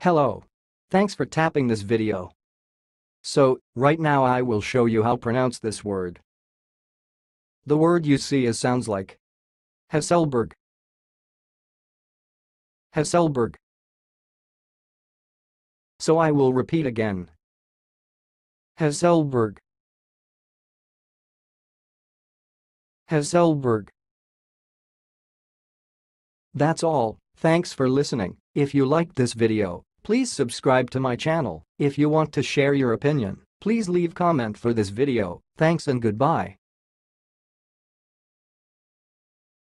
Hello. Thanks for tapping this video. So, right now I will show you how to pronounce this word. The word you see is sounds like Hasselborg. Hasselborg. So I will repeat again. Hasselborg. Hasselborg. That's all. Thanks for listening. If you liked this video, please subscribe to my channel. If you want to share your opinion, please leave comment for this video. Thanks and goodbye.